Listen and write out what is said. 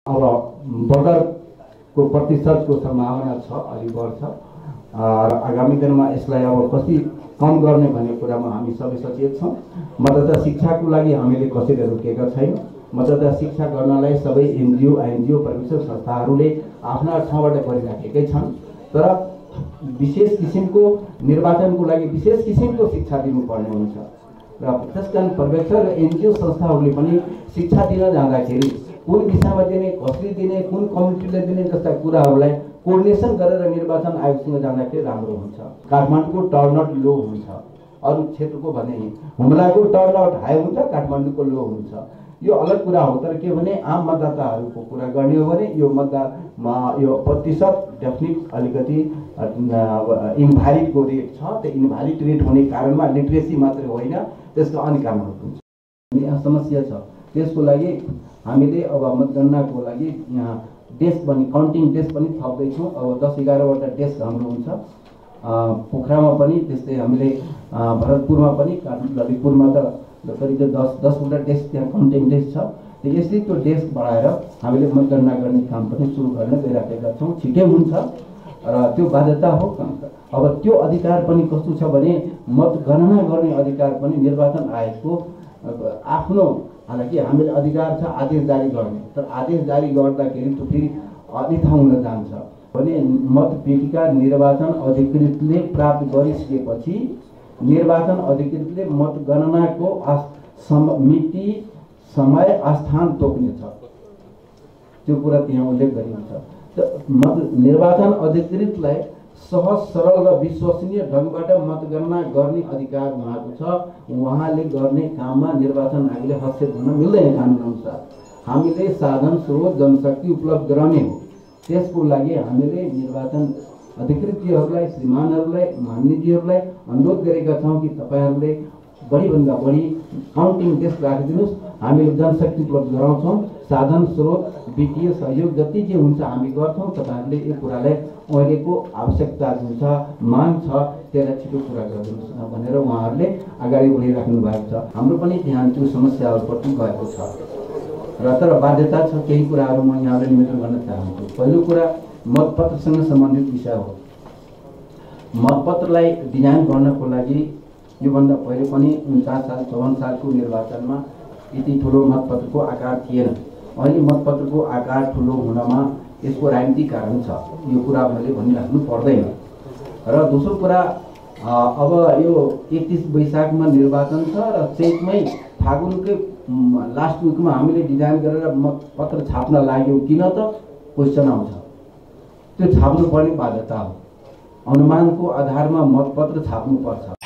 अब बर्डरको प्रतिशतको सम्भावना छ, अलि बढ्छ र आगामी दिनमा यसलाई अब कसरी कम गर्ने भन्ने कुरामा हामी सबै सचेत छौँ। मतदाता शिक्षाको लागि हामीले कसैले रोकेका छैनौँ। मतदाता शिक्षा गर्नलाई सबै एनजिओ आइएनजिओ प्रतिष्ठित संस्थाहरूले आफ्ना ठाउँबाट गरिराखेकै छन्, तर विशेष किसिमको निर्वाचनको लागि विशेष किसिमको शिक्षा दिनुपर्ने हुन्छ र त्यसकारण पर्यवेक्षक र एनजिओ संस्थाहरूले पनि शिक्षा दिन जाँदाखेरि कुन दिशामा दिने, कसरी दिने, कुन कमिटीले दिने जस्ता कुराहरूलाई कोर्डिनेसन गरेर निर्वाचन आयोगसँग जाँदाखेरि राम्रो हुन्छ। काठमाडौँको टर्नआउट लो हुन्छ, अरू क्षेत्रको भने हुम्लाको टर्नआउट हाई हुन्छ, काठमाडौँको लो हुन्छ। यो अलग कुरा हो, तर के भने आम मतदाताहरूको कुरा गर्ने हो भने यो प्रतिशत डेफिनिट अलिकति इन्भ्यालिडको रेट छ। त्यो इन्भ्यालिड रेट हुने कारणमा लिटरेसी मात्रै होइन, त्यसका अन्य कारणहरू हुन्छ। यहाँ समस्या छ, त्यसको लागि हामीले अब मतगणनाको लागि यहाँ डेस्क पनि काउन्टिङ डेस्क पनि थप्दैछौँ। अब 10-11वटा डेस्क हाम्रो हुन्छ। पोखरामा पनि त्यस्तै हामीले भरतपुरमा पनि ललितपुरमा त करिब 10वटा डेस्क त्यहाँ काउन्टिङ डेस्क छ। यसरी त्यो डेस्क बढाएर हामीले मतगणना गर्ने काम पनि सुरु गर्न गइराखेका छौँ। छिटै हुन्छ र त्यो बाध्यता हो। अब त्यो अधिकार पनि कस्तो छ भने मतगणना गर्ने अधिकार पनि निर्वाचन आयोगको आफ्नो, हालाकि हामीले अधिकार छ आदेश जारी गर्ने, तर आदेश जारी गर्दाखेरि त्यो फेरि अन्यथा हुन जान्छ भने मतपेटिका निर्वाचन अधिकृतले प्राप्त गरिसकेपछि निर्वाचन अधिकृतले मतगणनाको मिति, समय, स्थान तोक्नेछ। त्यो कुरा त्यहाँ उल्लेख गरिन्छ। निर्वाचन अधिकृतलाई सहज, सरल र विश्वसनीय ढङ्गबाट मतगणना गर्ने अधिकार उहाँको छ। उहाँले गर्ने काममा निर्वाचन आयोगले हस्तक्षेप गर्न मिल्दैन कानुन अनुसार। हामीले साधन, स्रोत, जनशक्ति उपलब्ध गराउने हो। त्यसको लागि हामीले निर्वाचन अधिकृतजीहरूलाई, श्रीमानहरूलाई, मान्यजीहरूलाई अनुरोध गरेका छौँ कि तपाईँहरूले बढीभन्दा बढी काउन्टिङ डेस्क राखिदिनुहोस्। हामीले जनशक्ति उपलब्ध गराउँछौँ, साधन, स्रोत, वित्तीय सहयोग जति जे हुन्छ हामी गर्छौँ। तपाईँहरूले यो कुरालाई अहिलेको आवश्यकता जुन छ, माग छ, त्यसलाई छिटो पुरा गरिदिनुहोस् भनेर उहाँहरूले अगाडि बढिराख्नु भएको छ। हाम्रो पनि ध्यान त्यो समस्याहरूप्रति गएको छ र तर बाध्यता छ। केही कुराहरू म यहाँलाई निवेदन गर्न चाहन्छु। पहिलो कुरा मतपत्रसँग सम्बन्धित विषय हो। मतपत्रलाई डिजाइन गर्नको लागि योभन्दा पहिले पनि 49 साल 54 सालको निर्वाचनमा यति ठुलो मतपत्रको आकार थिएन। अहिले मतपत्रको आकार ठुलो हुनमा यसको राजनीतिक कारण छ। यो कुरा मैले भनिराख्नु पर्दैन। र दोस्रो कुरा, अब यो 31 वैशाखमा निर्वाचन छ र चैतमै फागुनकै लास्ट विकमा हामीले डिजाइन गरेर मतपत्र छाप्न लाग्यौँ किन त क्वेसन आउँछ। त्यो छाप्नुपर्ने बाध्यता हो। अनुमानको आधारमा मतपत्र छाप्नुपर्छ।